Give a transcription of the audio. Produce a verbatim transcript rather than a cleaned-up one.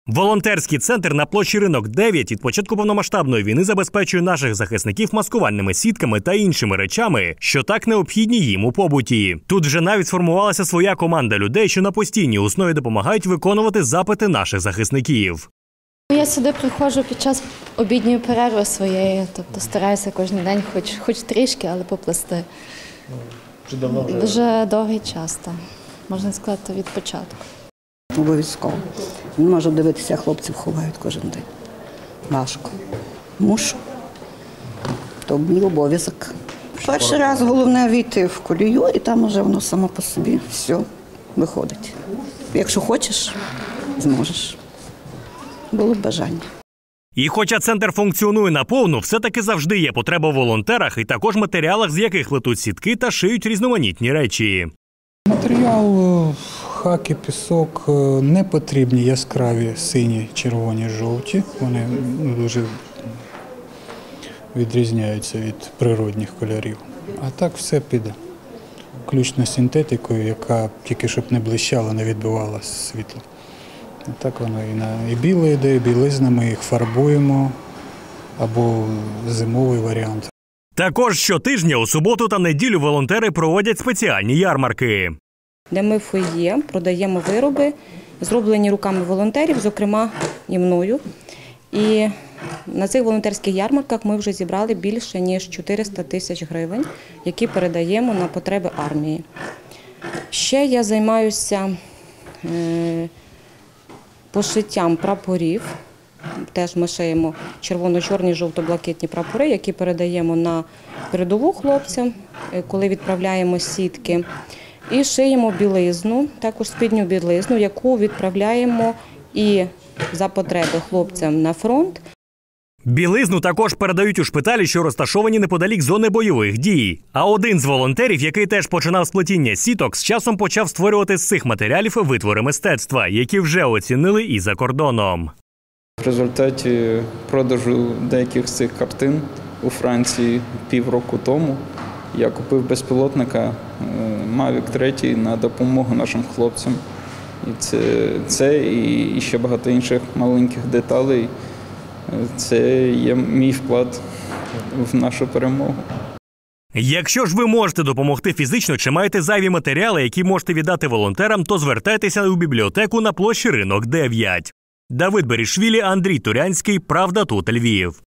Волонтерський центр на площі Ринок дев'ять від початку повномасштабної війни забезпечує наших захисників маскувальними сітками та іншими речами, що так необхідні їм у побуті. Тут вже навіть сформувалася своя команда людей, що на постійній основі допомагають виконувати запити наших захисників. Я сюди приходжу під час обідньої перерви своєї, тобто стараюся кожен день хоч, хоч трішки, але поплести. Вже давно вже? Вже довгий час, так. Можна сказати, від початку. Обов'язково. Не можу дивитися, хлопців ховають кожен день. Важко. Мушу. То мій обов'язок. Перший раз головне війти в колію, і там вже воно само по собі все виходить. Якщо хочеш, зможеш. Було б бажання. І хоча центр функціонує наповну, все-таки завжди є потреба в волонтерах і також матеріалах, з яких плетуть сітки та шиють різноманітні речі. Матеріал хаки, пісок, не потрібні яскраві сині, червоні, жовті. Вони дуже відрізняються від природних кольорів. А так все піде. Включно синтетикою, яка тільки щоб не блищала, не відбивала світло. Так воно і на і біле йде, і білизна, ми їх фарбуємо, або зимовий варіант. Також щотижня у суботу та неділю волонтери проводять спеціальні ярмарки. Де ми в фойє продаємо вироби, зроблені руками волонтерів, зокрема і мною. І на цих волонтерських ярмарках ми вже зібрали більше, ніж чотириста тисяч гривень, які передаємо на потреби армії. Ще я займаюся е, пошиттям прапорів. Теж ми шиємо червоно-чорні, жовто-блакитні прапори, які передаємо на передову хлопцям, коли відправляємо сітки. І шиємо білизну, також спідню білизну, яку відправляємо і за потреби хлопцям на фронт. Білизну також передають у шпиталі, що розташовані неподалік зони бойових дій. А один з волонтерів, який теж починав з плетіння сіток, з часом почав створювати з цих матеріалів витвори мистецтва, які вже оцінили і за кордоном. В результаті продажу деяких з цих картин у Франції півроку тому я купив безпілотника Мавік три на допомогу нашим хлопцям. І це, це і ще багато інших маленьких деталей. Це є мій вклад в нашу перемогу. Якщо ж ви можете допомогти фізично чи маєте зайві матеріали, які можете віддати волонтерам, то звертайтеся у бібліотеку на площі Ринок дев'ять. Давид Берішвілі, Андрій Турянський, Правда тут Львів.